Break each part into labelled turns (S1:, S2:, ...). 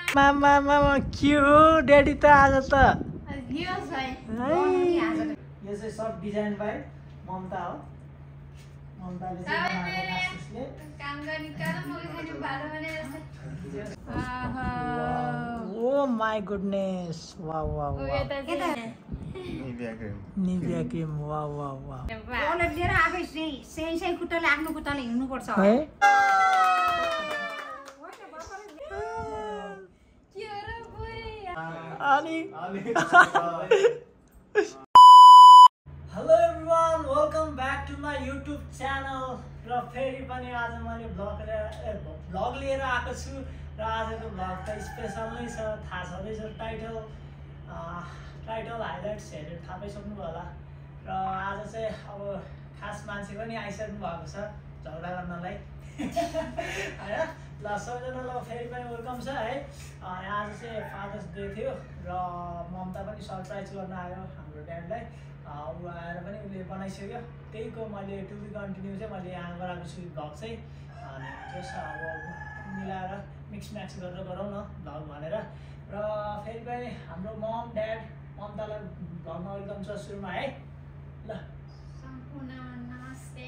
S1: मामा के हो ड्याडी त आज त
S2: यो
S1: चाहिँ सब डिजाइन बाई ममता हो ममताले चाहिँ
S2: काम गर्ने काम खाने भाडा भने
S1: ओ माई गुडनेस वाह वाह वाह निभिया क्रिम वाह वाह वाह
S3: ओले लिएर आफै सेही खुट्टाले आफ्नो खुट्टाले हिँड्नु पर्छ
S1: है hello everyone welcome back to my YouTube channel र फेरि पनि आज मैले भ्लग लिएर आएको छु र आजको भ्लग त स्पेसल नै छ थाहा छँदैछ टाइटल हाइलाइट्स हेरेर थाहा पाइसक्नुभयो होला र आज चाहिँ अब खास मान्छे पनि आइसक्नु भएको छ झगडा गर्नलाई होइन ल सबैजनालाई फेरि पनि वेलकम छ है आज चाहिँ फादर्स डे थियो र ममता पनि सरप्राइज गर्न आयो हाम्रो ड्याडलाई ऊ आएर पनि उसले बनाइसक्यो त्यहीको मैले टु बी कन्टिन्यू चाहिँ मैले यहाँ गराएको छु भ्लग चाहिँ अनि जस अब मिलाएर मिक्स म्याक्स गरेर गरौँ न भ्लग भनेर र फेरि पनि हाम्रो मम ड्याड ममतालाई भ्लगमा वेलकम छ सुरुमा है ल
S2: सम्पूर्ण नमस्ते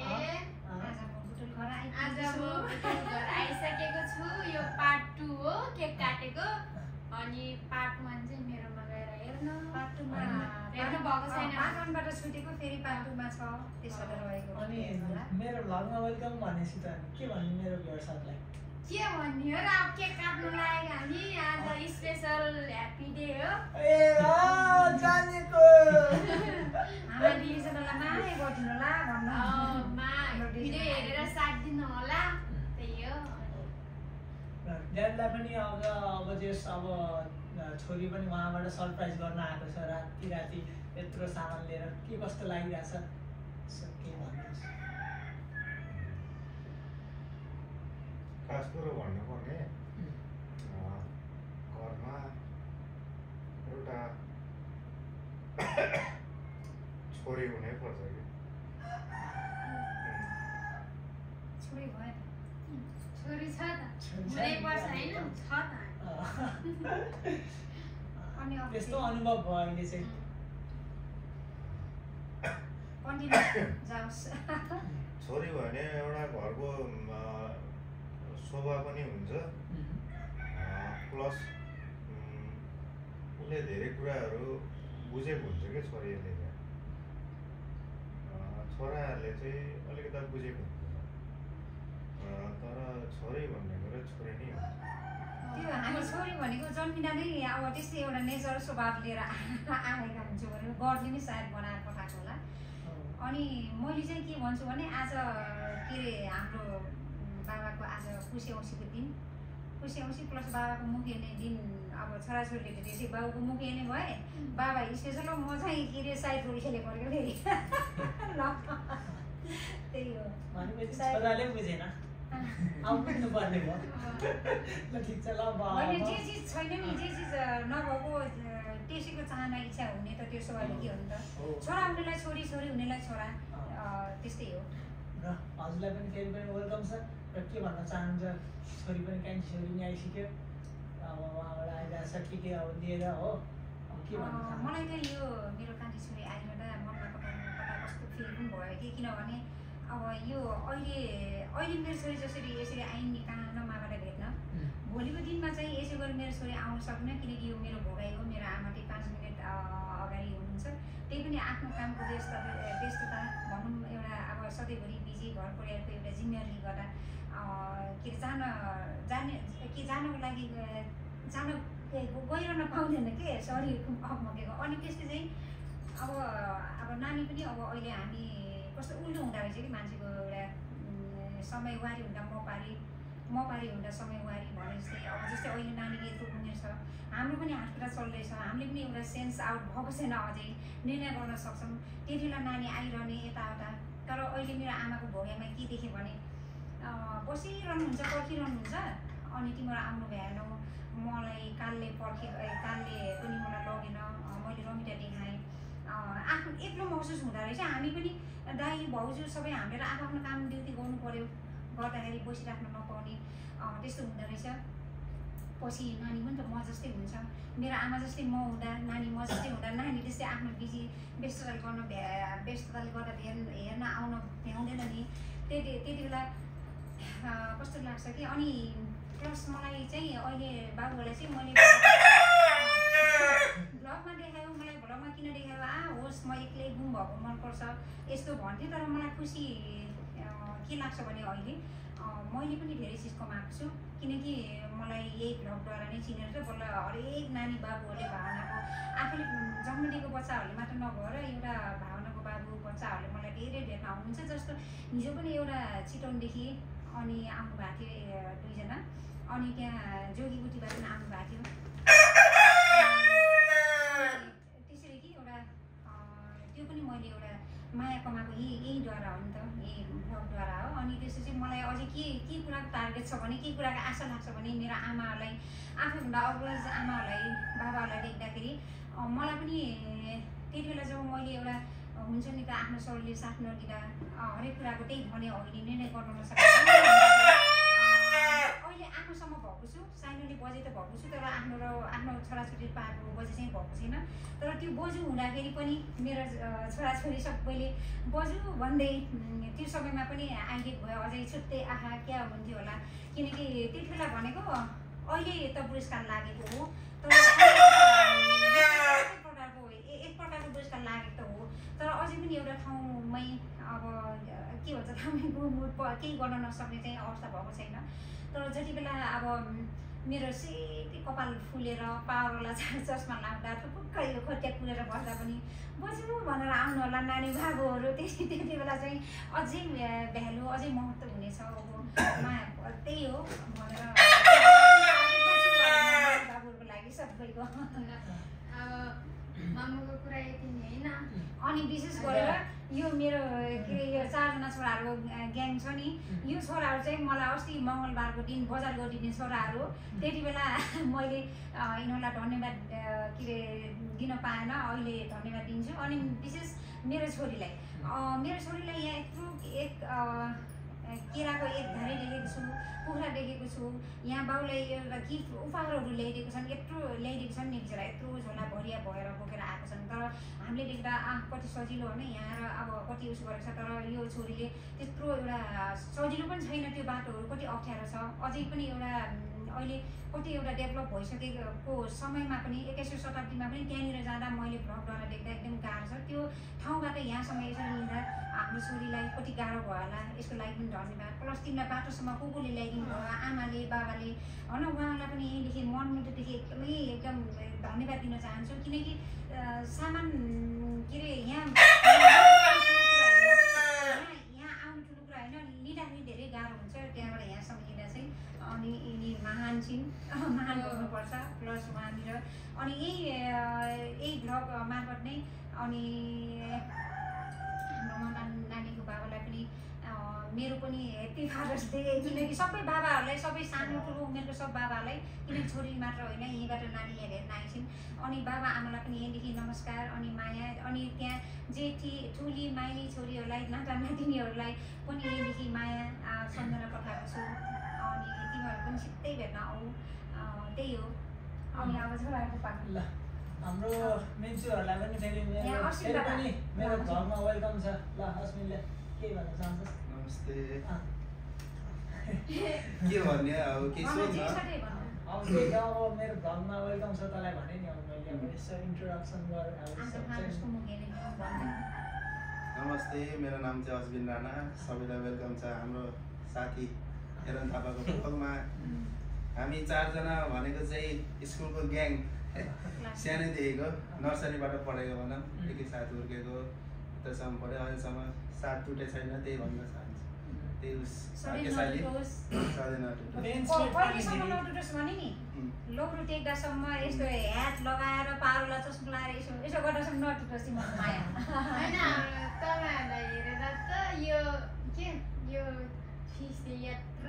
S2: आज म घर आइसकेको छु यो पार्ट 2 हो केक काटेको अनि पार्ट 1 चाहिँ मेरोमा गएर हेर्न पार्ट 2 मा हेर्नु भएको छैन पार्ट 1 बाट छुटेको फेरि पार्ट 2 मा छ त्यसबाट रहेको
S1: अनि मेरो भ्लगमा वेलकम भनेपछि त के भन्नु मेरो भ्युअर्सहरुलाई
S2: के भन्ने हो र अब केक काट्नु लागेको हामी आज स्पेशल ह्यापी डे हो
S1: ए जानेको
S3: हामी डिभिजनलाई माया गर्दिनु होला भन्नु
S2: भिडियो हेरेर साथ दिनु होला त्यही हो
S1: ड्याडलाई पनि अब जस अब छोरी पनि उहाँबाट सरप्राइज गर्न आएको छ राति यत्रो सामान लिएर के कस्तो लागिरहेछ के भन्नुहोस्
S4: खास कुरो भन्नुपर्ने घरमा एउटा छोरी हुनैपर्छ कि
S2: छोरी भयो छोरी छ त हुनै पर्छ हैन छ त
S3: अनि अब
S1: त्यस्तो अनुभव भयो अहिले चाहिँ
S3: कन्टिन्यू जाओस्
S4: छोरी भयो भने एउटा घरको शोभा पनि हुन्छ प्लस उसले धेरै कुराहरू बुझेको हुन्छ क्या छोरीहरूले छोराहरूले चाहिँ अलिकति बुझेको हुन्छ तर छोरी भन्ने कुरा छोरी नै हुन्छ
S3: त्यो हामी छोरी भनेको जन्मिँदा नै अब त्यस्तै एउटा नेचर स्वभाव लिएर आएका हुन्छौँ भने गडले नै सायद बनाएर पठाएको होला अनि मैले चाहिँ के भन्छु भने आज के अरे हाम्रो बाबाको आज पुसे औँसीको दिन पुसे औँसी प्लस बाबाको मुख हेर्ने दिन अब छोराछोरीले भेटेपछि बाबुको मुख हेर्ने भए बाबा स्पेसल म चाहिँ के अरे साइड रोल खेलेको पऱ्यो फेरि ल त्यही हो
S1: भनेपछि छोराले बुझेन आउनु पर्ने भयो ल ठिक छ ल
S3: होइन जे चिज छैन नि जे चिज नभएको त्यसैको चाहना इच्छा हुने त त्यो स्वाभाविक हो नि त छोरा हुनेलाई छोरी छोरी हुनेलाई छोरा त्यस्तै हो
S1: र हजुरलाई पनि फेरि पनि वेलकम छ र के भन्न चाहनुहुन्छ छोरी पनि काहीँ छोरी नि आइसक्यो अब उहाँबाट आइरहेछ के अब लिएर हो के भन्न
S3: मलाई त यो मेरो कान्छी छोरी आइरहँदा मनमा कता कस्तो फिल पनि भयो कि किनभने अब यो अहिले मेरो छोरी जसरी यसरी आइन् कहाँ नमाबाट भेट्न भोलिको दिनमा चाहिँ यसै गरी मेरो छोरी आउन सक्दैन किनकि यो मेरो भोगाइ हो मेरो आमा चाहिँ 5 मिनट अगाडि हुनुहुन्छ त्यही पनि आफ्नो कामको व्यस्तता भनौँ एउटा अब सधैँभरि बिजी घर परिवारको एउटा जिम्मेवारीले गर्दा के जानको लागि गइरहन पाउँदैन के सरी मकेको अनि त्यसले चाहिँ अब नानी पनि अब अहिले हामी कस्तो उल्टो हुँदो रहेछ कि मान्छेको एउटा समयवारी हुँदा म पारी हुँदा समयवारी भने जस्तै अब जस्तै अहिले नानीले यत्रो उमेर छ हाम्रो पनि हातखुट्टा चल्दैछ हामीले पनि एउटा सेन्स आउट भएको छैन अझै निर्णय गर्न सक्छौँ त्यति बेला नानी आइरहने यताउता तर अहिले मेरो आमाको भोगाइमा के देखेँ भने बसिरहनुहुन्छ पर्खिरहनुहुन्छ अनि तिमीहरू आउनु भएनौ मलाई कालले पनि मलाई लगेन मैले रमिता देखाएँ आफ्नो एक्लो महसुस हुँदो रहेछ हामी पनि दाइ भाउजू सबै हामीलाई आफ्नो काम ड्युटी गर्नु पर्यो गर्दाखेरि बसिराख्न नपाउने त्यस्तो हुँदो रहेछ पछि नानी पनि त म जस्तै हुन्छ, मेरो आमा जस्तै म हुँदा नानी म जस्तै हुँदा नानी त्यस्तै आफ्नो व्यस्तताले गर्दा हेर्न आउन भ्याउँदैन नि। त्यति बेला कस्तो लाग्छ कि। अनि प्लस मलाई चाहिँ अहिले बाबुहरूलाई चाहिँ मैले भ्लगमा देखायो, मलाई भ्लगमा किन देखायो, होस् म एक्लै गुम भएको मनपर्छ यस्तो भन्थेँ। तर मलाई खुसी के लाग्छ भने अहिले मैले पनि धेरै चिज कमाएको छु, किनकि मलाई यही भ्लगद्वारा नै चिनेर चाहिँ बल्ल हरेक नानी बाबुहरूले भावनाको आफूले जन्म दिएको बच्चाहरूले मात्र नभएर एउटा भावनाको बाबु बच्चाहरूले मलाई धेरै भेट्न आउनुहुन्छ। जस्तो हिजो पनि एउटा चितवनदेखि अनि आउनु भएको थियो 2 जना, अनि त्यहाँ जोगीगुटीबाट पनि आउनु भएको थियो। त्यसरी कि एउटा त्यो पनि मैले एउटा माया कमाएको यहीद्वारा हो नि त, यही भ्लगद्वारा हो। अनि त्यसपछि मलाई अझै के कुराको टार्गेट छ भने, के कुराको आशा लाग्छ भने मेरो आमाहरूलाई, आफूभन्दा अग्रज आमाहरूलाई बाबाहरूलाई देख्दाखेरि मलाई पनि त्यति बेला जब मैले एउटा हुन्छ नि त आफ्नो शरीरले साथ नदिँदा हरेक कुराको त्यही भने अहिले निर्णय गर्न नसकेको अहिले आफूसम्म भएको छु, साइनोले बजे त भएको छु, तर आफ्नो छोराछोरी पाएको बजे चाहिँ भएको छैन। तर त्यो बोजू हुँदाखेरि पनि मेरो छोराछोरी सबैले बोजू भन्दै त्यो समयमा पनि आइडिया भयो अझै छुट्टै आहा क्या हुन्थ्यो होला, किनकि त्यति बेला भनेको अहिले त पुरस्कार लागेको हो, तर एक प्रकारको पुरस्कार लागेको त हो, तर अझै पनि एउटा ठाउँमै अब के भन्छ केही गर्न नसक्ने चाहिँ अवस्था भएको छैन। तर जति बेला अब मेरो सेती कपाल फुलेर पावरवाला चस्मा लाउँदा टुक्कै यो खोट्या पुरेर बस्दा पनि बज्नु भनेर आउनु होला नानी बाबुहरू, त्यति बेला चाहिँ अझै भ्यालु अझै महत्त्व हुनेछ। अब माया त्यही हो भनेर बाबुहरूको लागि सबैको
S2: मामुको कुरा यति नै होइन।
S3: अनि विशेष गरेर यो मेरो के अरे यो 4 जना छोराहरू ग्याङ छ नि, यो छोराहरू चाहिँ मलाई अस्ति मङ्गलबारको दिन बजार गरिदिने छोराहरू, त्यति बेला मैले यिनीहरूलाई धन्यवाद के अरे दिन पाएन, अहिले धन्यवाद दिन्छु। अनि विशेष मेरो छोरीलाई यहाँ यत्रो एक केराको एक धेरै देखेको छु, कुखुरा देखेको छु, यहाँ बाउलाई एउटा गिफ्ट उपहारहरू ल्याइदिएको छन्, यत्रो ल्याइदिएको छन् नि बिचरा, यत्रो झोला भरिया भएर बोकेर आएको छन्। तर हामीले देख्दा कति सजिलो हो नि यहाँ र अब कति उसो गरेको छ, तर यो छोरीले त्यत्रो एउटा सजिलो पनि छैन, त्यो बाटोहरू कति अप्ठ्यारो छ, अझै पनि एउटा अहिले कति एउटा डेभलप भइसकेको समयमा पनि 21औं शताब्दीमा पनि त्यहाँनिर जाँदा मैले भ्लगद्वारा देख्दा एकदम गाह्रो छ। त्यो ठाउँबाट यहाँसम्म यसरी लिँदा हाम्रो छोरीलाई कति गाह्रो भयो होला, यसको लागि पनि धन्यवाद। प्लस तिमीलाई बाटोसम्म को ल्याइदिनु भयो, आमाले बाबाले होइन, उहाँलाई पनि यहीँदेखि मनमुटुदेखि एकदम धन्यवाद दिन चाहन्छु। किनकि सामान के अरे यहाँ आउनु ठुलो कुरा होइन, लिँदाखेरि धेरै गाह्रो हुन्छ त्यहाँबाट यहाँसम्म लिँदा चाहिँ। अनि यिनी महान छिन्, महान गर्नुपर्छ। प्लस उहाँनिर अनि यही भ्लग मार्फत नै अनि हाम्रो नानीको बाबालाई पनि मेरो पनि ह्याप्पी फादर्स डे, किनकि सबै बाबाहरूलाई, सबै सानो ठुलो उमेरको सब बाबाहरूलाई, किनकि छोरी मात्र होइन यहीँबाट नानी हेरेर आइछन्। अनि बाबा आमालाई पनि यहीँदेखि नमस्कार अनि माया। अनि त्यहाँ जेठी ठुली माइली छोरीहरूलाई नाता नातिनीहरूलाई पनि यहीँदेखि माया सम्झना पठाएको छु। अनि तिमीहरू पनि छिट्टै भेट्न आऊ, त्यही हो। अनि अब छोराहरूको पाएको
S1: ल हाम्रो मिन्चुहरूलाई पनि फेरि पनि मेरो घरमा वेलकम छ। ल अस्मिनले के भन्न चाहन्छस्?
S5: नमस्ते। के भन्ने अब के सोध्न
S1: अब के गाउँ मेरो घरमा वेलकम छ तँलाई भने नि अब मैले अब यसो इन्ट्रोडक्सन गरेर
S5: नमस्ते, मेरो नाम चाहिँ अस्बिन राणा, सबैलाई वेलकम छ हाम्रो साथी हेरन थापाको पोखलमा। हामी 4 जना भनेको चाहिँ स्कुलको ग्याङ, सानैदेखिको नर्सरीबाट पढेको भनौँ, एक साथ हुर्केको उतासम्म पढ्यो, अहिलेसम्म साथ टुटे छैन, त्यही भन्न चाहन्छु। त्यही भाग्यशाली सधैँ
S3: नटुटोस् भने नि लौरो टेक्दासम्म यस्तो ह्याट लगाएर पारुला चस्मा लगाएर यसो गर्दासम्म नटुटोस् तिम्रो माया
S2: होइन। तपाईँहरूलाई हेरेर त यो के यो फिसले यत्रो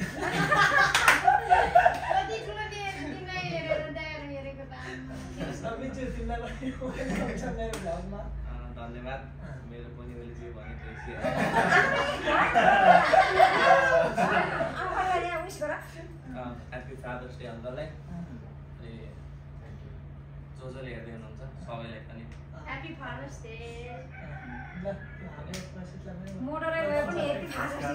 S2: कति ठुलो तिमीलाई हेरेर दायाँ हेरेको त
S6: धन्यवाद। मेरो पनि मैले जे भने ह्याप्पी फादर्स डे अङ्कललाई। अनि जसले हेर्दै हुनुहुन्छ सबैलाई पनि
S2: ह्याप्पी फादर्स डे।
S1: ल हामी प्रसिद्धलाई पनि
S3: मोटरै गए पनि यति थाहा छ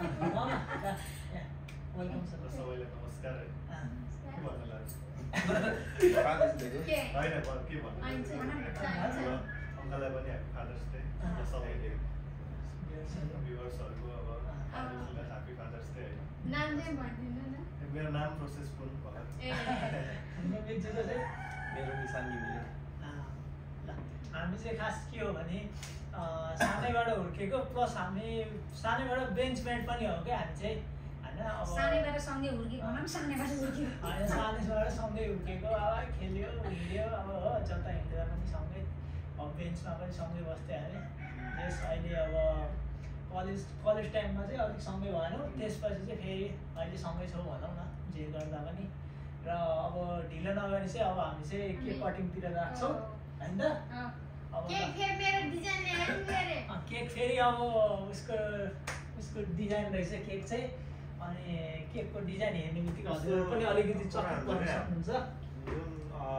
S1: वेलकम सर।
S4: सबैलाई नमस्कार है। के भन्न लाग्छ?
S5: फादर्स डेको
S2: के
S4: होइन के भन्नु
S2: आइन्छ
S4: अङ्कललाई पनि ह्याप्पी फादर्स डे र सबैले भ्युवर्सहरूको अब फादर्सलाई ह्याप्पी फादर्स डे होइन।
S2: नाम चाहिँ भनिदिनु न।
S4: मेरो नाम प्रोसेस पुन भयो।
S2: ए
S1: मिक्जिको चाहिँ
S6: मेरो निशान घिमिरे।
S1: ल हामी चाहिँ खास के हो भने सानैबाट हुर्केको प्लस हामी सानैबाट बेन्चमेट पनि हो क्या हामी चाहिँ होइन। अब
S3: सानैबाट सँगै हुर्केको भनौँ सानैबाट हुर्केको
S1: होइन सानैबाट सँगै हुर्केको अब खेल्यो हिँड्यो अब हो जता हिँड्दा पनि सँगै अब बेन्चमा पनि सँगै बस्थ्यो अरे। त्यस अहिले अब कलेज टाइममा चाहिँ अलिक सँगै भएनौँ। त्यसपछि चाहिँ फेरि अहिले सँगै छौँ भनौँ न जे गर्दा पनि। र अब ढिलो नगरी चाहिँ अब हामी चाहिँ केक कटिङतिर राख्छौँ होइन त। अब
S2: केक फेरि मेरो डिजाइन ल्याएर रे।
S1: केक फेरि अब उसको डिजाइन रहेछ केक चाहिँ। अनि केकको डिजाइन हेर्ने बित्तिकै हजुर पनि अलिकति चकित गर्न सक्नुहुन्छ।
S4: जुन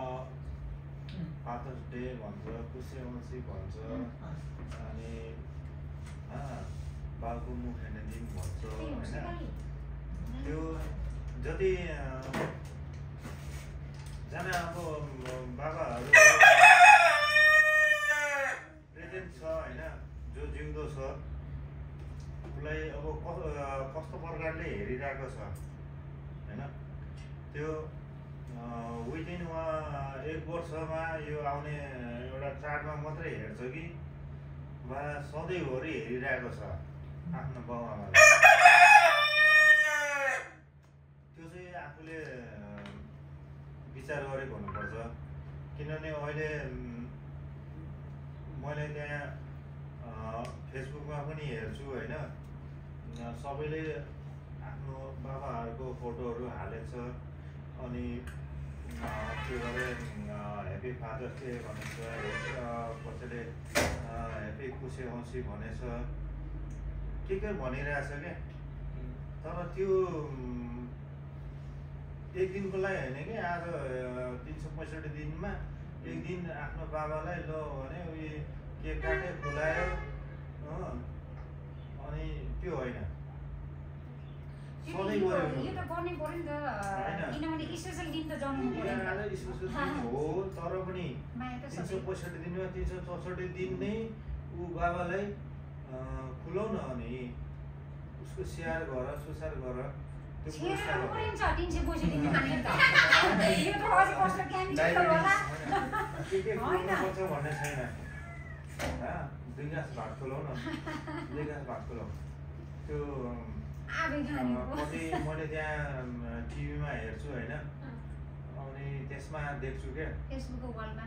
S4: फादर्स डे भन्छ, कुसे औँसी भन्छ, अनि बाबुको मुख हेर्ने दिन भन्छ होइन। त्यो जति जना अब बाबाहरू प्रेजेन्ट छ होइन, जो जिउँदो छ उसलाई अब कस्तो प्रकारले हेरिरहेको छ होइन। त्यो विदिन एक वर्षमा यो आउने एउटा चाडमा मात्रै हेर्छ कि वा सधैँभरि हेरिरहेको छ आफ्नो बाउआमालाई। त्यो चाहिँ आफूले विचार गरेको हुनुपर्छ। किनभने अहिले मैले त्यहाँ फेसबुकमा पनि हेर्छु होइन, सबैले आफ्नो बाबाहरूको फोटोहरू हालेछ। अनि के गरे ह्याप्पी फादर्स डे भनेछ, कसैले ह्याप्पी कुसे औँसी भनेछ, के भनिरहेछ क्या। तर त्यो एक दिनको लागि होइन कि आज 365 दिनमा एक दिन आफ्नो बाबालाई ल भने उयो केक काट्यो खुलायो अनि त्यो होइन।
S3: यो त गर्ने पर्यो नि त किनभने स्पेसल दिन त जन्मनु पर्यो नि
S4: आज स्पेसल दिन हो तर पनि 365 दिनमा 364 दिन नै ऊ बाबालाई खुलाउ न अनि उसको स्याहार गर सुसार गर। त्यो
S3: छेरेर परिन्छ 365 दिन खाने त यो त अझै कस्तो केमिकल होला
S4: होइन भन्ने छैन। 2 गाँस भात खुलाउ न, 2 गाँस भात खुलाउ। त्यो कति मैले त्यहाँ टिभीमा हेर्छु होइन, अनि त्यसमा देख्छु क्या
S3: फेसबुकको वालमा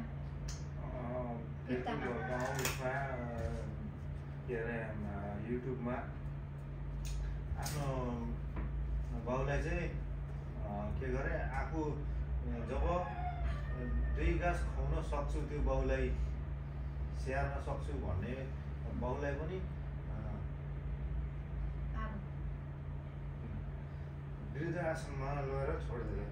S4: उसमा के अरे युट्युबमा आफ्नो बाउलाई चाहिँ के गरे आफू जब 2 गाँस खुवाउन सक्छु त्यो बाउलाई स्याहार्न सक्छु भन्ने बाउलाई पनि वृद्ध आश्रममा लगेर छोडिदिए।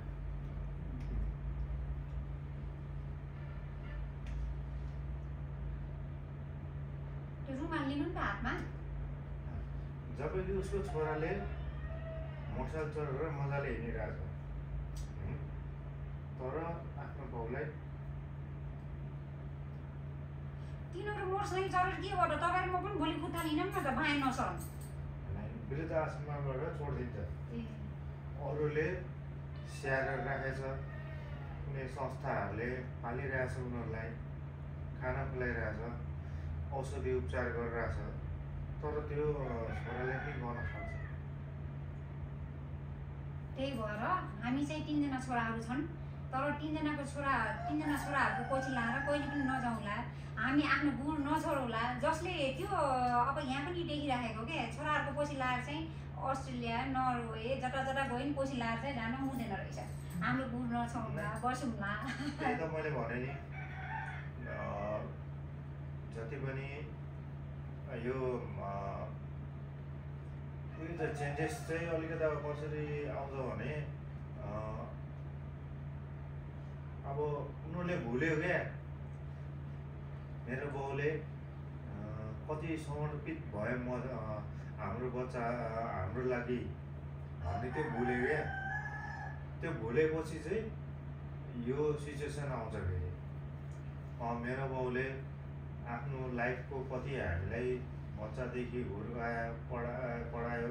S3: त्यो रुमाल लिनु नि त हातमा।
S4: जब कि उसको छोराले मोटरसाइकल चढेर मजाले हिँडिरहेछ तर आफ्नो बाउलाई
S3: तिनीहरू मोटरसाइकल चढेर के गर्छ तपाईँहरू म पनि भोलि खुट्टा लिनौँ न त बाहेक नसर
S4: वृद्ध आश्रममा गएर छोडिदिन्छ। अरूले स्याहारेर राखेछ, कुनै संस्थाहरूले पालिरहेछ, उनीहरूलाई खाना खुवाइरहेछ, औषधि उपचार गरिरहेछ तर त्यो छोराले पनि गर्न सक्छ।
S3: त्यही भएर हामी चाहिँ 3 जना छोराहरू छन् तर 3 जनाको छोराहरूको पछि लाएर कहिले पनि नजाउँला, हामी आफ्नो गुण नछोडौँला। जसले त्यो अब यहाँ पनि देखिराखेको के छोराहरूको पछि लाएर चाहिँ अस्ट्रेलिया नर्वे जता जता गयो नि पछि लाएर चाहिँ जानु हुँदैन रहेछ। हाम्रो गुण नछोडौँला बसौँला।
S4: त्यही त मैले भने नि जति पनि यो चेन्जेस चाहिँ अलिकति अब कसरी आउँछ भने अब उनीहरूले भुल्यो क्या मेरो बाउले कति समर्पित भयो म हाम्रो बच्चा हाम्रो लागि भन्ने त्यो भुल्यो क्या। त्यो भुलेपछि चाहिँ यो सिचुएसन आउँछ फेरि। मेरो बाउले आफ्नो लाइफको कति हामीलाई बच्चादेखि हुर्कायो पढायो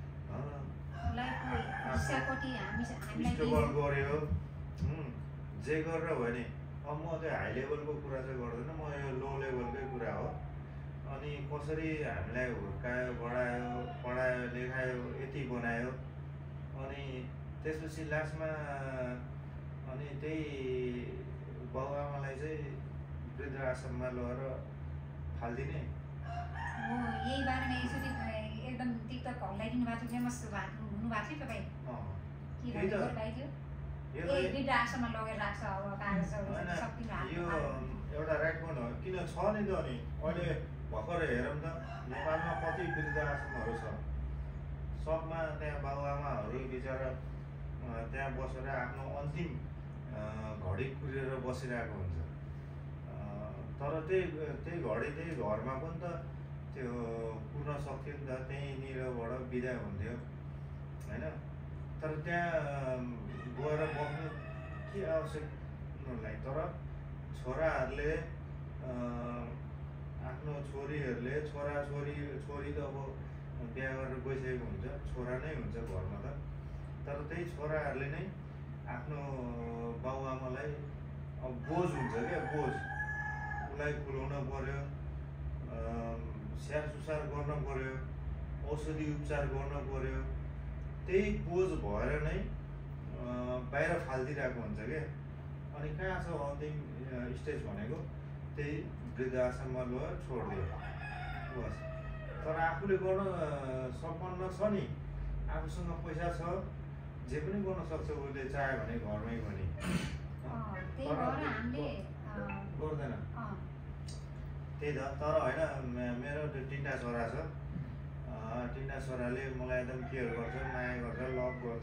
S4: स्ट्रगल गर्यो जे गरेर भयो नि। अब म त्यो हाई लेभलको कुरा चाहिँ गर्दैन, म यो लो लेभलकै कुरा हो। अनि कसरी हामीलाई हुर्कायो बढायो पढायो लेखायो यति बनायो अनि त्यसपछि लास्टमा अनि त्यही बाबुआमालाई चाहिँ वृद्ध आश्रममा लगेर फालिदिने।
S3: यही बारेमा एकचोटि एकदम टिकटक हल्लाइदिनु भएको थियो, फेमस हुनुभएको थियो तपाईँ। के गर्नु वृद्ध आश्रममा लगेर राख्छ अब कागजहरू सक्दिनु
S4: यो एउटा राइट point हो। किन छ नि त अनि अहिले भर्खर हेरौँ त नेपालमा कति वृद्ध आश्रमहरू छ। सबमा त्यहाँ बाबुआमाहरू बिचरा त्यहाँ बसेर आफ्नो अन्तिम घडी कुरेर बसिरहेको हुन्छ। तर त्यही घडी त्यही घरमा पनि त त्यो कुर्न सक्थ्यो नि त, त्यहीँनिरबाट बिदा हुन्थ्यो होइन। तर त्यहाँ गएर बस्नु के आवश्यक उनीहरूलाई। तर छोराहरूले आफ्नो छोरीहरूले छोरी त अब बिहा गरेर गइसकेको हुन्छ, छोरा नै हुन्छ घरमा त। तर त्यही छोराहरूले नै आफ्नो बाबुआमालाई अब बोझ हुन्छ क्या, बोझ। उसलाई खुलाउन पर्यो, स्याहार सुसार गर्न पर्यो, औषधि उपचार गर्न पर्यो। त्यही बोझ भएर नै बाहिर फालिदिइरहेको हुन्छ क्या। अनि कहाँ छ अन्तिम स्टेज भनेको त्यही वृद्ध आश्रममा लगेर छोडिदियो बस। तर आफूले गर्न सम्पन्न छ नि, आफूसँग पैसा छ, जे पनि गर्न सक्छ उसले चाह्यो भने घरमै पनि। गर्दैन त्यही त। तर होइन मेरो त्यो 3टा छोरा छ। 3टा छोराले मलाई एकदम केयर गर्छ, माया गर्छ, लभ गर्छ।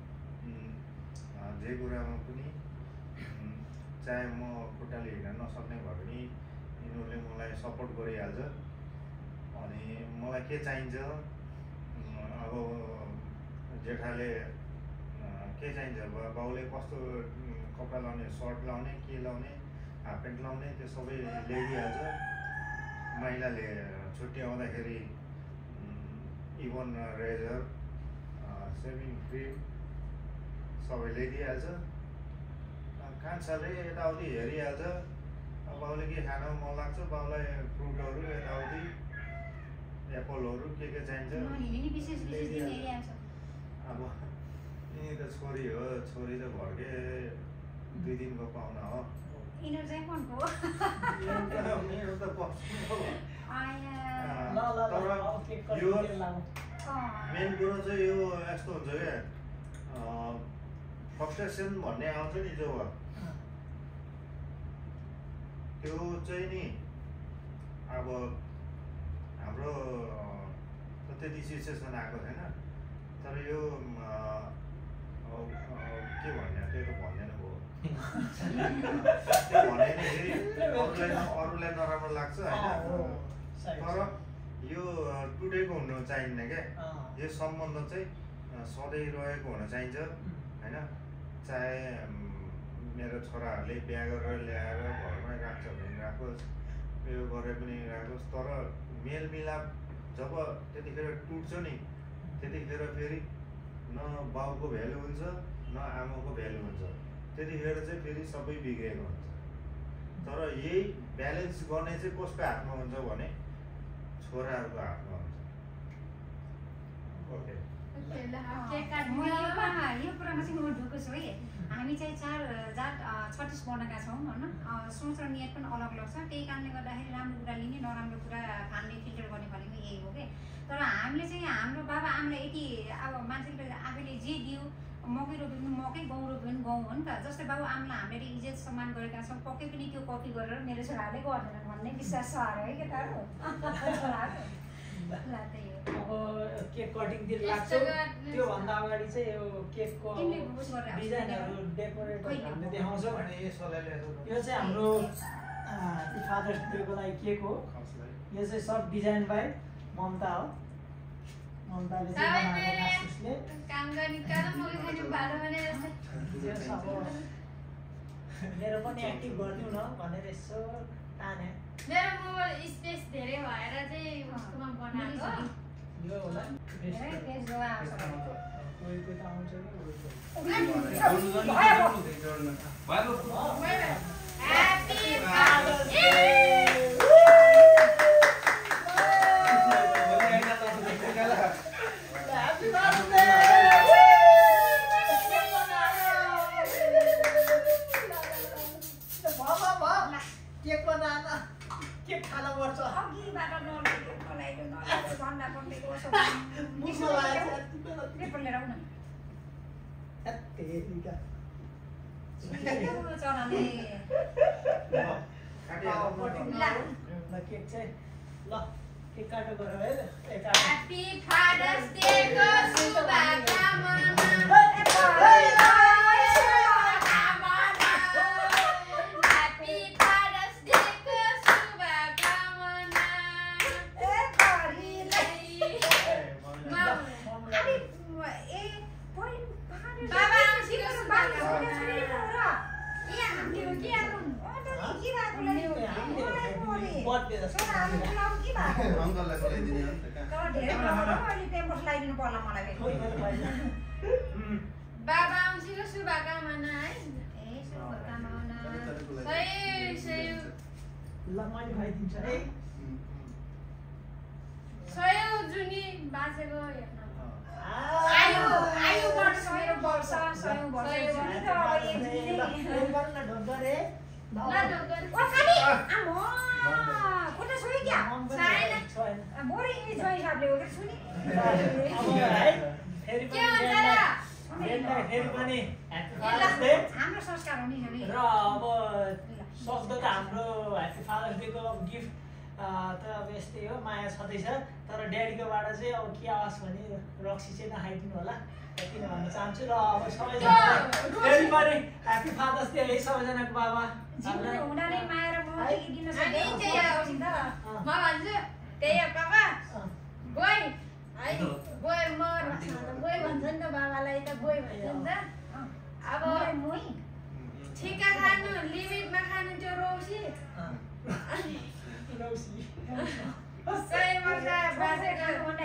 S4: जे कुरामा पनि चाहे म खुट्टाले हिँड्न नसक्ने भए पनि यिनीहरूले मलाई सपोर्ट गरिहाल्छ। अनि मलाई के चाहिन्छ अब जेठाले के चाहिन्छ बाउले कस्तो कपडा लाउने, सर्ट लाउने, के लाउने, हाफ प्यान्ट लाउने, त्यो सबै ल्याइदिइहाल्छ। महिलाले छुट्टी आउँदाखेरि इभन रेजर, सेभिङ क्रिम सबै ल्याइदिइहाल्छ। कान्छाले यताउति हेरिहाल्छ। बाउले के खान मन लाग्छ, बाउलाई फ्रुटहरू यताउति एप्पलहरू के चाहिन्छ अब यिनी त छोरी हो, छोरी त घरकै 2 दिनको पाहुना हो।
S3: मेरो त
S4: यो मेन कुरो चाहिँ यो यस्तो हुन्छ क्या, फ्रस्ट्रेसन भन्ने आउँछ नि जो त्यो चाहिँ नि अब हाम्रो त त्यति सिचुएसन आएको छैन। तर यो के भन्ने त्यो त भन्दैन भयो। त्यो भने नि फेरि अरूलाई नराम्रो लाग्छ होइन। तर यो टुटेको हुनु चाहिन्न क्या। यो सम्बन्ध चाहिँ सधैँ रहेको हुन चाहिन्छ होइन। चाहे मेरो छोराहरूले बिहा गरेर ल्याएर घरमै राख्छ भने राखोस्, यो गरे पनि राखोस्। तर मेलमिलाप जब त्यतिखेर टुट्छ नि, त्यतिखेर फेरि न बाउको भ्यालु हुन्छ न आमाको भ्यालु हुन्छ। त्यतिखेर चाहिँ फेरि सबै बिग्रेको हुन्छ। तर यही ब्यालेन्स गर्ने चाहिँ कसको हातमा हुन्छ भने छोराहरूको हातमा हुन्छ। ओके
S3: यो कुरामा चाहिँ म ढुक्क छु है। हामी चाहिँ 4 जात 36 वर्णका छौँ होइन। सोच र नियत पनि अलग अलग छ। त्यही कारणले गर्दाखेरि राम्रो कुरा लिने, नराम्रो कुरा फाल्ने, फिल्टर गर्ने भनेको यही हो कि। तर हामीले चाहिँ हाम्रो बाबा आमालाई यति अब मान्छेले आफैले जे दियो, मकै रोप्यो भने मकै, गहुँ रोप्यो भने गहुँ हो नि त। जस्तै बाबु आमालाई हामीले इज्जत सम्मान गरेका छौँ, पक्कै पनि त्यो कपी गरेर मेरो छोराले गर्दैनन् भन्ने विश्वास छ अरे है के त छोराहरू।
S1: अब केक कटिङतिर लाग्छ त्योभन्दा अगाडि चाहिँ यो केकको डिजाइनहरू डेकोरेटहरू हामीले देखाउँछौँ। यो चाहिँ हाम्रो फादर्स डेको लागि केक हो। यो चाहिँ सब डिजाइन बाई ममता हो। ममताले चाहिँ मेरो पनि एक्टिभ गरिदिउँ न भनेर यसो ताने।
S2: मेरो मोबाइल स्पेस धेरै भएर चाहिँ उसकोमा बनाएको
S1: यो होला
S3: धेरै पेज जो आउँछ
S1: कोही त आउँछ
S2: happy Father's Day Happy Father's Day को शुभकामना। Happy Father's Day को शुभकामना। बाबा
S5: अङ्कललाई बोलाइदिने हो नि त कहाँ?
S2: बाबा आउँछीको शुभकामना है। सयौं जुनी बाँचेको हेर्न आयु वर्ष मेरो वर्ष सयौं वर्ष
S3: हाम्रो संस्कार हो नि
S1: र अब सक्दो त हाम्रो ह्याप्पी फादर्स डेको गिफ्ट त अब यस्तै हो, माया छँदैछ। तर ड्याडीकोबाट चाहिँ अब के आवाज भने रक्सी चाहिँ नखाइदिनु होला किन भन्न चाहन्छु। र अब सबैजना फेरि पनि ह्याप्पी फादर्स डे है सबैजनाको बाबा।
S2: म भन्छु त्यही हो पापा बोय है बोय मर बोय भन्छ नि त बाबालाई त बोय भन्छ नि त। अब ठिका खानु लिमिटमा खानु त्यो रौसी सय वर्ष बाँचेको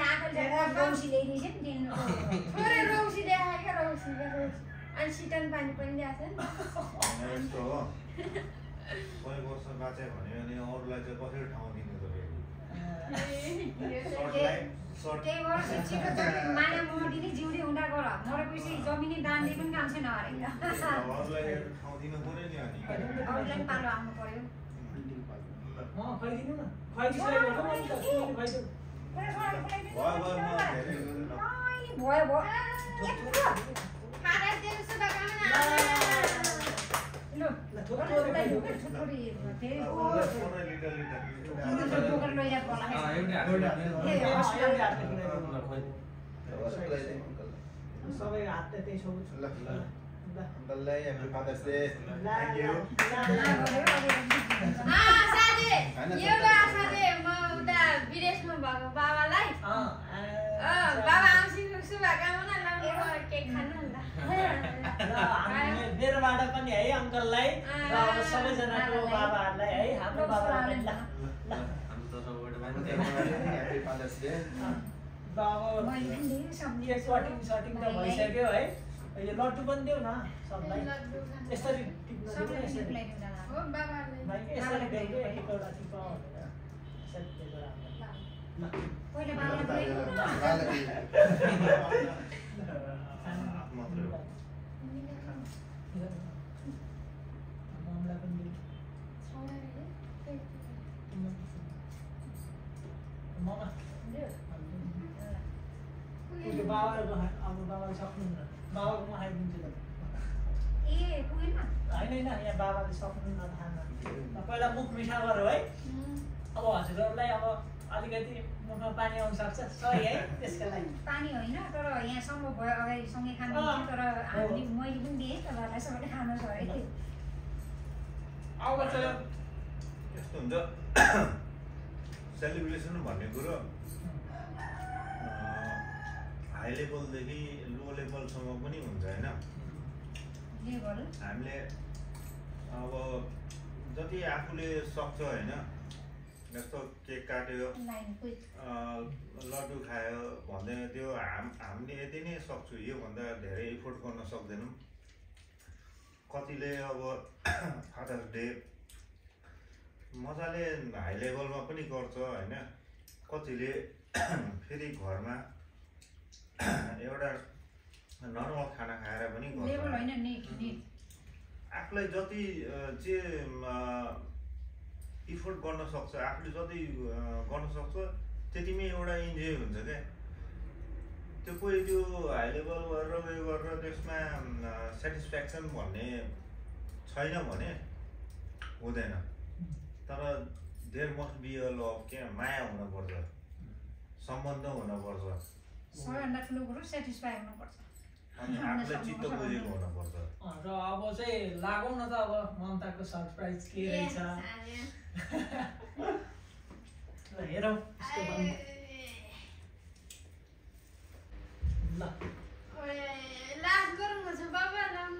S2: थोरै रौसी देखायो क्या रौसी अनि सिटन पानी पनि ल्याएको
S4: यस्तो हो कोही वर्ष बाँचे भन्यो भने अरूलाई चाहिँ कसरी ठाउँ दिने त
S3: त्यही भएर छिटो माया मर्दिने जिउँदै हुँदा गर मरेपछि जमिनी दान दिए पनि काम छैन अरे
S4: अरूलाई ठाउँ दिनु पर्यो नि अनि
S3: अरूलाई पालो आउनु पर्यो।
S1: खुवाइदिनु न खुवाइदिसकेको
S3: भयो भयो
S2: फादर्स डेको शुभकामना।
S1: सबै हातले त्यही छौ
S5: अङ्कललाई happy Father's Day.
S4: Thank you.
S2: साथी यो साथी म उता विदेशमा भएको बाबालाई बाबा आउँछीको शुभकामना लाउनु केक खानु नि त।
S1: मेरोबाट पनि है अङ्कललाई र अब सबैजनाको बाबाहरूलाई है हाम्रो बाबालाई
S5: ह्याप्पी फादर्स डे।
S1: र अब केक कटिङ सटिङ त भइसक्यो है। यो लड्डु पनि देऊ न सबलाई यसरी टिप्न दिनु यसरी
S2: हो बाबाले
S1: यसरी देऊ के एकवटा टिप भनेर यसरी दिएको मामला पनि दिनु मामा त्यो बाबाको अब बाबाले सक्नुहुन्न बाबाको म खाइदिन्छु त होइन होइन यहाँ बाबाले सक्नुहुन्न खान। पहिला मुख मिठा गरौँ है। अब हजुरहरूलाई अब अलिकति मुखमा पानी आउन सक्छ सही है त्यसको लागि
S3: पानी होइन तर यहाँ सम्भव भयो अगाडि सँगै खानु तर हामीले मैले पनि दिएँ तपाईँहरूलाई सबैले खानु छ है
S1: अब चाहिँ
S4: यस्तो हुन्छ सेलिब्रेसन भन्ने कुरो हाई लेभलदेखि लो लेभलसम्म पनि हुन्छ होइन
S3: लेभल
S4: हामीले अब जति आफूले सक्छ होइन जस्तो केक काट्यो लड्डु खायो भन्दै त्यो हामीले यति नै सक्छु योभन्दा धेरै इफोर्ट गर्न सक्दैनौँ कतिले अब फादर्स डे मजाले हाई लेभलमा पनि गर्छ होइन कतिले फेरि घरमा एउटा नर्मल खाना खाएर पनि गर्छ आफूलाई जति जे इफोर्ट गर्न सक्छ आफूले जति गर्न सक्छ त्यतिमै एउटा इन्जोय हुन्छ क्या त्यो कोही त्यो हाई लेभल गरेर उयो गरेर त्यसमा सेटिस्फ्याक्सन भन्ने छैन भने हुँदैन तर there must be a love क्या माया हुनुपर्छ सम्बन्ध हुनुपर्छ
S3: सबैभन्दा ठुलो कुरो सेटिस्फाई हुनुपर्छ
S4: अनि आफूलाई चित्त बुझेको हुनुपर्छ
S1: र अब चाहिँ लागौँ न त अब ममताको सरप्राइज के रहेछ ल हेरौँ ल
S2: लास्ट गरौँ न बाबा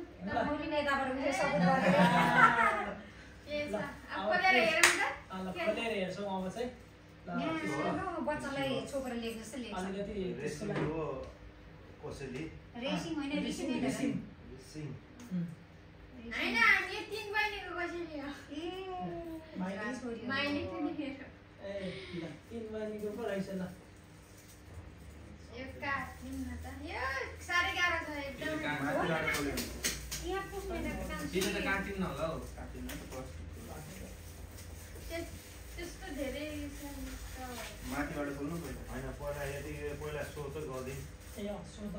S2: खोलेर हेरौँ
S1: ल खोलेर हेर्छौँ अब चाहिँ
S3: बच्चालाई छोपेर लेख जस्तो लेख्छ
S1: अलिकति त्यसको लागि
S4: कसैले
S3: रेसिङ होइन रिसिङ
S2: होइन हामी तीन बहिनीको कसैले हो माइली पनि मेरो
S1: ए ल तीन बहिनीको पो रहेछ ल
S2: यो काट्दिन न त यो साह्रै गाह्रो छ एकदम यहाँ पुग्दैन
S6: दिदी त काटिन्न होला हौ
S2: त्यस्तो धेरै
S5: माथिबाट खोल्नु पर्छ
S4: होइन पहिला सो त गरिदिउँ
S1: ए सो त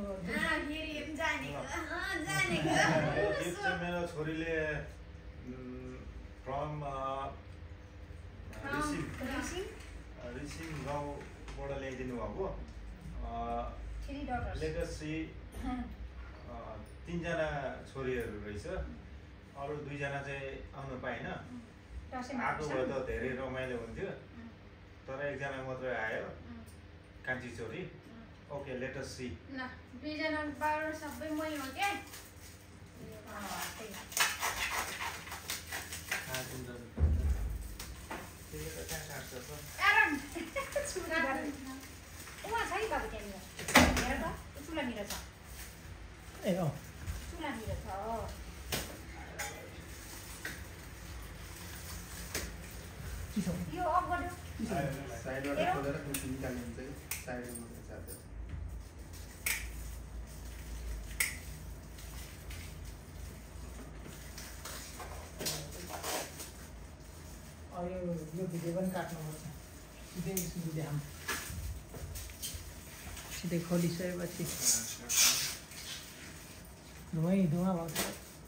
S4: मेरो छोरीले फ्रम रिसिङ गाउँबाट ल्याइदिनु भएको लेटेस्ट तीनजना छोरीहरू रहेछ अरू दुईजना चाहिँ आउनु पाएन आएको भए त धेरै रमाइलो हुन्थ्यो तर एकजना मात्रै आयो कान्छी छोरी ओके लेटेस्ट सी
S2: ल दुईजना बाह्र सबै मै हो क्या
S1: ए अँ
S3: यो अफ गर्नु
S5: साइडबाट खोलेर निकाल्नु हुन्छ कि साइडमा मात्रै चार्ज
S1: यो भिडियो पनि काट्नुपर्छ सिधै देखाउँ सिधै खोलिसकेपछि धुवै धुवा भएको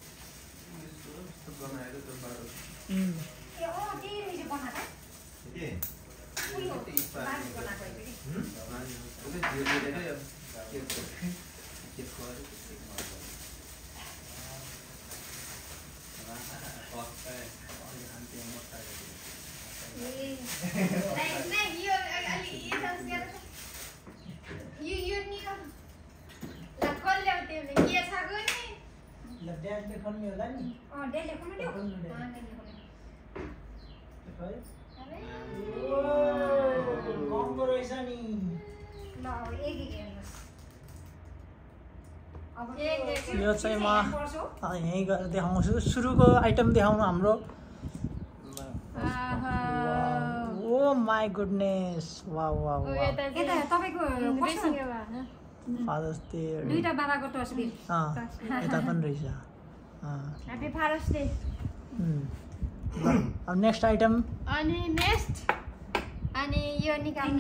S5: बनाएर त्यो बाटो
S3: त्यही रहेछ बनाएको
S4: के
S3: उयो बाटो बनाएको
S1: ड्याडले खोल्ने होला नि
S3: डेले खोल्नु दियो
S1: महँगो रहेछ नि
S3: ल अब एक हेर्नुहोस् अब
S1: यो चाहिँ म यहीँ गएर देखाउँछु सुरुको आइटम देखाउनु हाम्रो ओ माई गुडनेस वाह वाह वाह
S3: यता तपाईँको
S1: फादर्स डे
S3: दुईटा बाबाको तस्बिर
S1: यता पनि रहेछ
S2: ह्यापी फादर्स डे
S1: अब नेक्स्ट आइटम
S2: अनि नेक्स्ट अनि यो निकाल्नु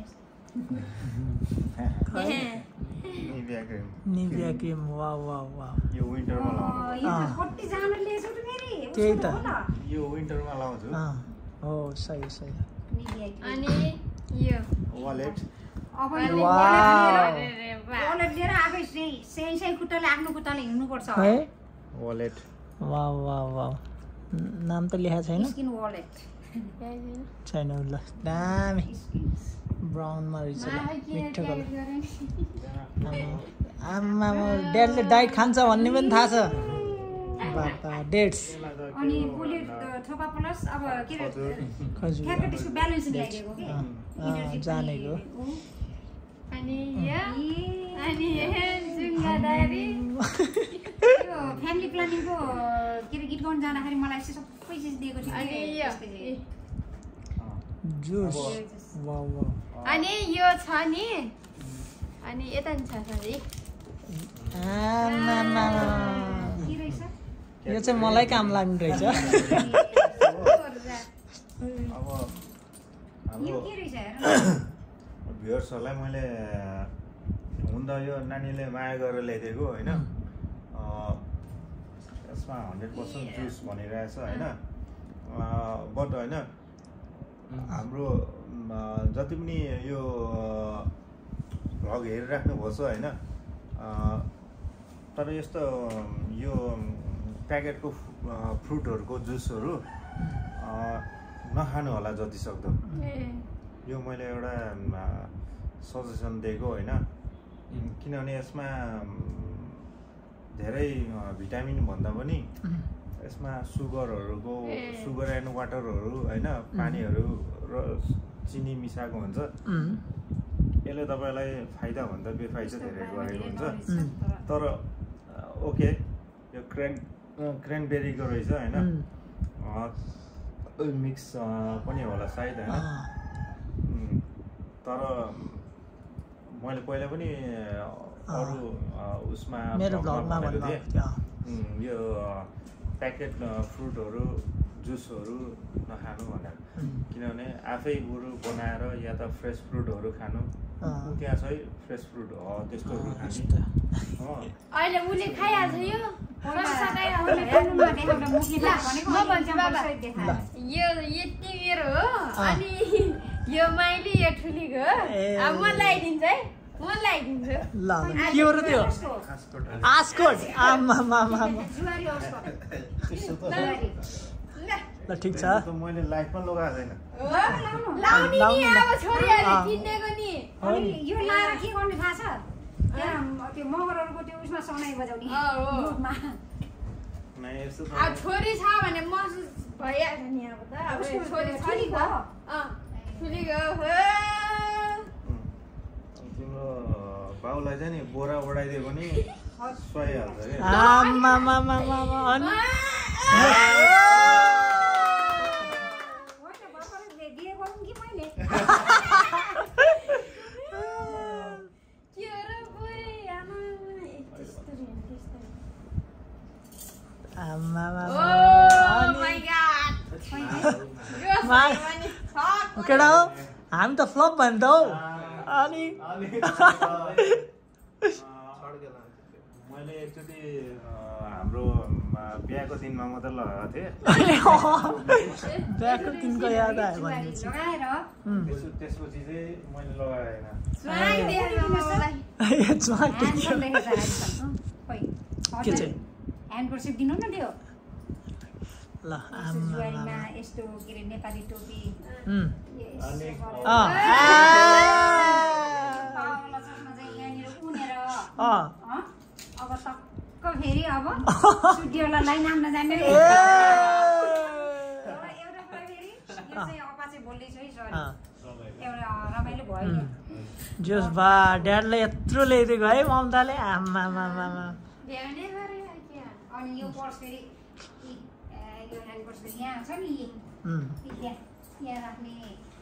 S1: निभिया क्रिम वाह वाह वाह
S4: यो विन्टरमा लाउँछु
S1: त्यही त
S4: यो विन्टरमा लाउँछु
S1: हो सही सही
S2: अनि यो
S4: वालेट
S3: अब यो वालेट लिएर आफै सेही खुट्टाले आफ्नो खुट्टाले हिँड्नुपर्छ
S1: है
S4: वालेट
S1: वाह वाह वाह नाम त लेखा छैन
S3: स्किन वालेट
S1: छैन ल दामी ब्राउनमा रहेछ ल मिठो कलर आमा ड्याडले डाइट खान्छ भन्ने पनि थाहा छ बाबा डेट्स
S3: अनि बुलेट थोपा प्लस अब के रे ठ्याक्कै त्यसको ब्यालेन्स ल्याइदिएको के
S1: जानेको
S2: अनि जुङ्गादारी
S3: यो फ्यामिली प्लानिङको के रे गीत गाउन जाँदाखेरि मलाई चाहिँ सबै चिज दिएको थियो
S2: अनि
S1: जुस वाह वाह
S2: अनि यो छ नि अनि यता नि छ सरी
S1: आमा
S3: के रहेछ
S1: यो चाहिँ मलाई काम लाग्ने रहेछ
S4: अब
S3: यो
S4: हाम्रो
S3: के रहेछ हेर
S4: भ्युअर्सहरूलाई मैले हुन त यो नानीले माया गरेर ल्याइदिएको होइन यसमा 100% जुस भनिरहेछ होइन बट होइन हाम्रो जति पनि यो भ्लग हेरिराख्नुभएको छ होइन तर यस्तो यो प्याकेटको फ्रुटहरूको जुसहरू नखानु होला जति सक्दो यो मैले एउटा सजेसन दिएको होइन किनभने यसमा धेरै भिटामिन भन्दा पनि यसमा सुगर एन्ड वाटरहरू होइन पानीहरू र चिनी मिसाएको हुन्छ यसले तपाईँलाई फाइदा भन्दा बेफाइदा धेरै गरेको हुन्छ तर ओके यो क्रेनबेरीको रहेछ होइन मिक्स पनि होला सायद होइन तर मैले पहिला पनि अरू उसमा
S1: मेरो भ्लगमा
S4: भनेको थिएँ यो प्याकेट फ्रुटहरू जुसहरू नखानु भनेर किनभने आफै बरु बनाएर या त फ्रेस फ्रुटहरू खानु त्यहाँ चाहिँ फ्रेस फ्रुट हो त्यस्तोहरू खाने
S2: अहिले उसले खाइहाल्छ यो म भन्छु बाबा यो यति मेरो हो अनि यो माइली यो ठुलीको अब म ल्याइदिन्छु है म ल्याइदिन्छु
S1: ल के हो र त्यो आस्कोट आमा
S3: जुवारी अवस्था
S1: ल ठिक छ
S4: मैले लाइफमा लगाएको छैन
S2: लाउनी नि अब छोरीहरुले किन्नेको नि
S3: अनि यो लाएर के गर्ने थाहा छ त्यहाँ त्यो मगरहरुको त्यो उसमा सनाइ बजाउने ग्रुपमा
S2: अब छोरी छ भने महसुस भइहाल्छ नि अब त अब छोरी छ नि त ठुलीको
S4: तिम्रो बाउलाई चाहिँ नि बोरा ओढाइदियो भने सुहाइहाल्छ कि
S1: केटा हो हामी त फ्लप भयो नि त हौ अनि
S4: मैले एकचोटि हाम्रो बिहाको दिनमा मात्रै लगाएको थिएँ
S1: बिहाको दिनको याद आयो भनेपछि
S4: त्यसपछि चाहिँ मैले लगाएन
S1: के चाहिँ
S3: ह्यान्ड सेप दिनु न त्यो
S1: ल
S3: जुवारीमा यस्तो के रे नेपाली टोपी अब टक्क फेरि अब स्टुडियोलाई नाम्न जाने एउटा कुरा फेरि यो चाहिँ अपाचे बोल्दै छु है सरी एउटा रमाइलो भयो नि
S1: जोस बा ड्याडले यत्रो ल्याइदिएको है ममताले आमा
S3: अनि यो पर्स फेरि यो ह्यान्ड पर्स फेरि यहाँ छ नि यहाँ राख्ने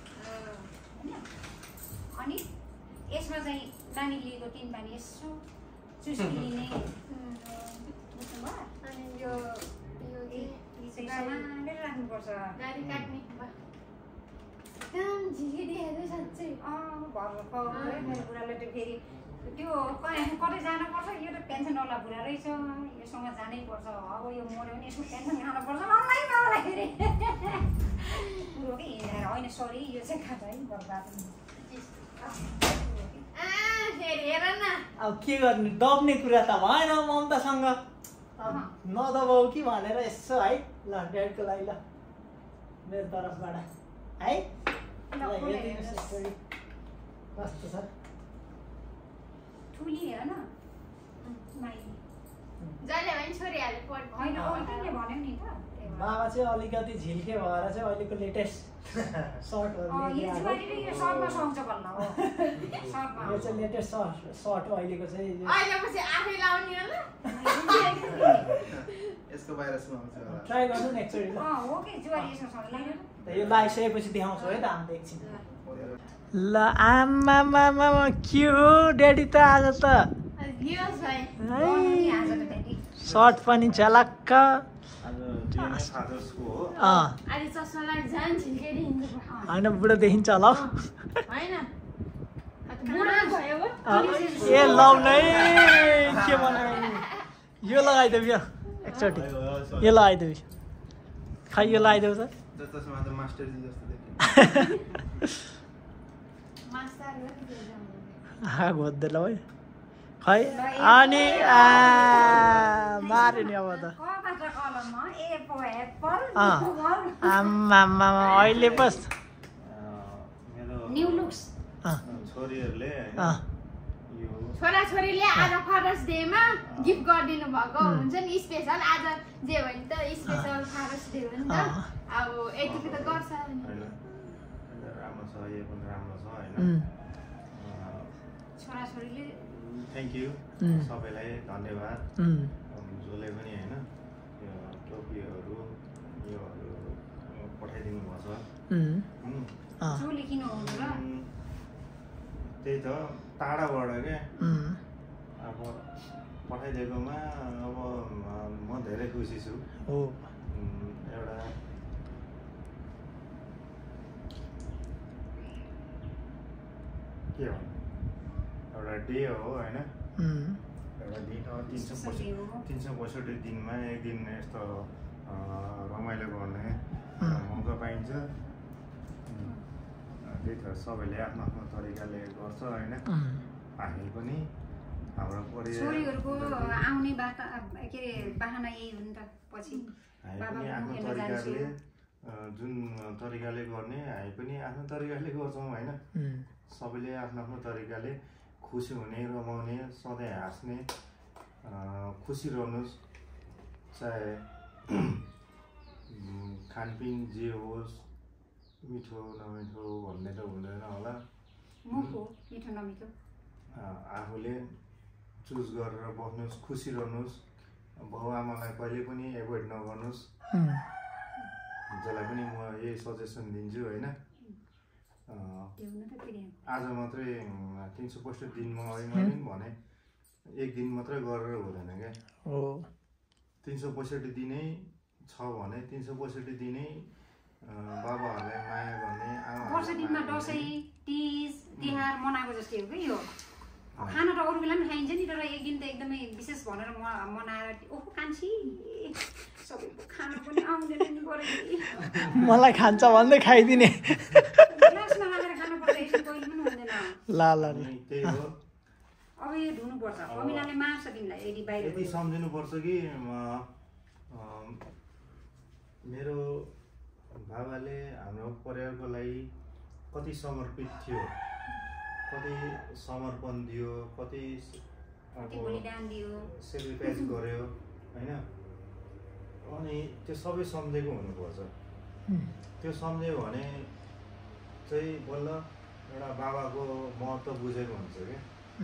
S3: अनि यसमा चाहिँ नानी लिएको 3 पानी यसो चुस्किने
S2: अनि यो
S3: सामानले राख्नुपर्छ
S2: गाडी काट्ने काम झिकिदिएको साँच्चै
S3: मेरो बुढाले त फेरि त्यो कतै जानुपर्छ यो त पेन्सनवाला बुढा रहेछ योसँग जानै पर्छ अब यो मऱ्यो भने यसको पेन्सन खानुपर्छ मलाई फेरि कुरो कि हिँडेर होइन सरी यो चाहिँ खाँदा है बर्बाद
S2: हेर न
S1: अब के गर्ने दब्ने कुरा त भएन ममतासँग नदबाउ कि भनेर यसो है ल ड्याडको लागि ल मेरो तर्फबाट है कस्तो छ
S3: ठुली हेर न
S2: जहिले पनि छोरीहरूले पढ्छ
S3: होइन अघिले भन्यो नि त
S1: बाबा चाहिँ अलिकति झिल्के भएर चाहिँ अहिलेको लेटेस्ट सर्टहरू
S3: यो जुवारीले यो सर्टमा सुहाउँछ बल्ल हो सर्टमा
S1: यो चाहिँ लेटेस्ट सर्ट हो अहिलेको चाहिँ
S2: अहिले पछि आफै लाउने होला
S5: यसको बाहिर सुहाउँछ होला
S1: ट्राई गर्नु नि एकचोटि ल
S3: हो कि जुवारी यसमा सर्ट लाग्यो
S1: यो लगाइसकेपछि देखाउँछु है त अन्त एकछिन ल आमामामा के हो ड्याडी त आज त सर्ट पनि झलक्क होइन बुढो देखिन्छ होला हौ ए लाउन है के बनायो यो लगाइदेऊ यो एकचोटि यो लगाइदेऊ खै यो लगाइदेऊ त
S5: जस्तोसम्म त मास्टरजी जस्तो देखिन्छ
S1: घोद्दै ल है खै अनि मार्यो नि अब त आम्मामा अहिले बस
S3: न्यू लुक्स
S4: छोरीहरूले
S2: छोराछोरीले आज फादर्स डेमा गिफ्ट गरिदिनु भएको हुन्छ नि स्पेसल आज जे भयो नि त स्पेसल फादर्स डे हो नि त अब यतिको त गर्छ
S4: राम्रो छ यो पनि राम्रो छ होइन
S3: छोराछोरीले
S4: थ्याङ्क यू सबैलाई धन्यवाद जसले पनि होइन यो टोपीहरू योहरू पठाइदिनु भएको छ
S3: जो लेखिनु हुनु र
S4: त्यही त टाढाबाट क्या अब पठाइदिएकोमा अब म धेरै खुसी छु एउटा के भन्नु एउटा डे हो होइन एउटा दिन हो 365 दिनमा एक दिन यस्तो रमाइलो गर्ने मौका पाइन्छ त्यही त सबैले आफ्नो आफ्नो तरिकाले गर्छ होइन हामी पनि हाम्रो
S3: छोरीहरूको आउने बाटा के अरे बाहना यही हो नि त पछि
S4: हामी पनि आफ्नो तरिकाले जुन तरिकाले गर्ने हामी पनि आफ्नो तरिकाले गर्छौँ होइन सबैले आफ्नो आफ्नो तरिकाले खुसी हुने रमाउने सधैँ हाँस्ने खुसी रहनुहोस् चाहे खानपिन जे होस् मिठो नमिठो भन्ने त हुँदैन होला
S3: मिठो नमिठो
S4: आफूले चुज गरेर बस्नुहोस् खुसी रहनुहोस् बाउ आमालाई कहिले पनि एभोइड नगर्नुहोस् जसलाई पनि म यही सजेसन दिन्छु होइन आज मात्रै 365 दिनमा अघि मैले पनि भने एक दिन मात्रै गरेर हुँदैन क्या 365 दिनै छ भने 365 दिनै बाबाहरूलाई माया गर्ने
S3: वर्ष दिनमा दसैँ तीज तिहार मनाएको जस्तै हो कि यो खाना त अरू बेला पनि खाइन्छ नि तर एक दिन त एकदमै विशेष भनेर मनाएर ओहो कान्छी सबैको खाना पनि आउँदैन नि गरे
S1: मलाई खान्छ भन्दै खाइदिने
S3: ग्लासमा राखेर खानुपर्छ यसो कहिले पनि हुँदैन
S1: ल
S4: त्यही हो
S3: अब यो धुनुपर्छ अमिलाले मार्छ तिमीलाई यदि बाहिर
S4: यति सम्झिनुपर्छ कि मेरो बाबाले हाम्रो परिवारको लागि कति समर्पित थियो कति समर्पण दियो कति
S3: बलिदान दियो
S4: सेक्रिफाइस गर्यो होइन अनि त्यो सबै सम्झेको हुनुपर्छ त्यो सम्झ्यो भने चाहिँ बल्ल एउटा बाबाको महत्त्व बुझेको हुन्छ क्या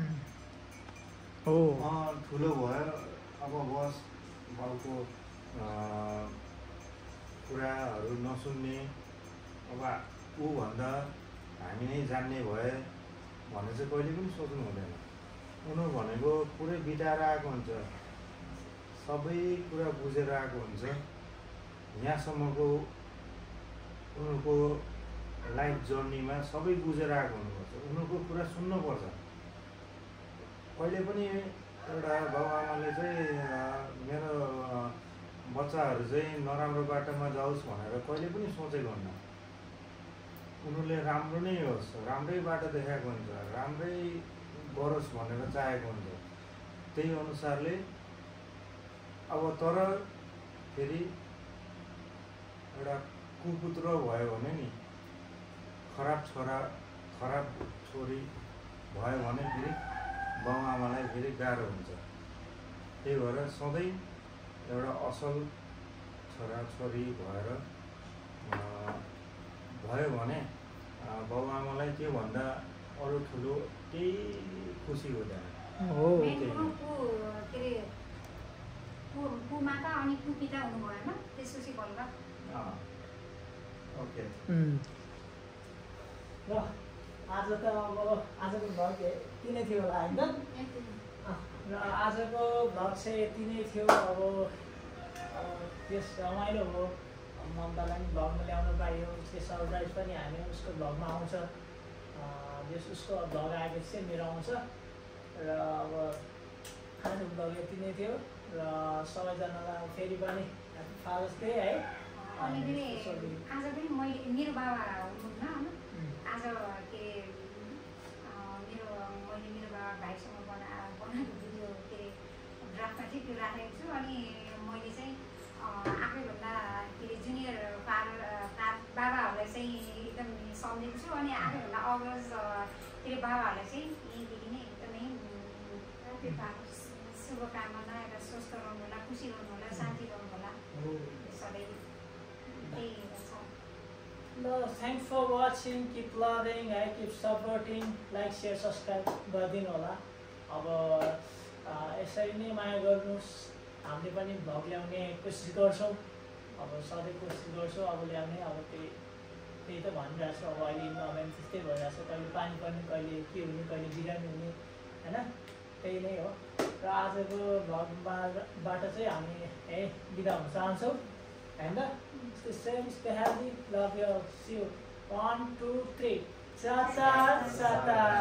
S4: ठुलो भयो अब बस बाउको कुराहरू नसुन्ने अब ऊभन्दा हामी नै जान्ने भए भने चाहिँ कहिले पनि सोच्नु हुँदैन उनीहरू भनेको पुरै बिताएर आएको हुन्छ सबै कुरा बुझेर आएको हुन्छ यहाँसम्मको उनीहरूको लाइफ जर्नीमा सबै बुझेर आएको हुनुपर्छ उनीहरूको कुरा सुन्नुपर्छ कहिले पनि एउटा बाबुआमाले चाहिँ मेरो बच्चाहरू चाहिँ नराम्रो बाटोमा जाओस् भनेर कहिले पनि सोचेको हुन्न। उनीहरूले राम्रो नै होस्, राम्रै बाटो देखाएको हुन्छ, राम्रै गरोस् भनेर चाहेको हुन्छ। त्यही अनुसारले अब तर फेरि एउटा कुपुत्र भयो भने नि, खराब छोरा खराब छोरी भयो भने फेरि बाबुआमालाई फेरि गाह्रो हुन्छ। त्यही भएर सधैँ एउटा असल छोराछोरी भयो भने बाबुआमालाई त्योभन्दा अरू ठुलो केही खुसी हुँदैन।
S3: कुमाता अनि कुपिता हुनु भएन, त्यसपछि बल्ल
S4: ओके।
S1: र आज त अब आजको भ्लग यति नै थियो होला होइन? र आजको भ्लग चाहिँ यति नै थियो। अब त्यस रमाइलो हो, ममतालाई पनि भ्लगमा ल्याउनु पाइयो। उसको सरप्राइज पनि हामी उसको भ्लगमा आउँछ। जस उसको भ्लग आएपछि चाहिँ मेरो आउँछ। र अब आजको भ्लग यति नै थियो। र सबैजनालाई फेरि पनि ह्याप्पी फादर्स डे है।
S3: अनि फेरि आज पनि मैले मेरो बाबा हुनुहुन्न होइन, आज के मैले मेरो बाबा भाइसँग बनाएको भिडियो के अरे ड्राफ्टमा चाहिँ त्यो राखेको छु। अनि मैले चाहिँ आफैभन्दा के अरे जुनियर बाबाहरूलाई चाहिँ एकदम सम्झेको छु। अनि आफैभन्दा अग्रज के अरे बाबाहरूलाई चाहिँ यहीँदेखि नै एकदमै शुभकामना, एउटा स्वस्थ रहनु होला, खुसी रहनु होला, शान्ति रहनु होला, सबै त्यही छ।
S1: No, thanks for watching. Keep loving, keep supporting. Like, share, subscribe गरिदिनु होला। अब यसरी नै माया गर्नुहोस्। हामीले पनि भ्लग ल्याउने कोसिस गर्छौँ। अब सधैँ कोसिस गर्छौँ अब ल्याउने। अब त्यही त भनिरहेको छु। अब अहिले इन्भाइरोमेन्ट त्यस्तै भइरहेको छ, कहिले पानी पर्ने, कहिले के हुने, कहिले बिरामी हुने होइन, त्यही नै हो। र आजको भ्लगबाट चाहिँ हामी बिदा हुन चाहन्छौँ होइन। Stay safe, stay healthy, love you all. See you. 1, 2, 3. Cha cha cha.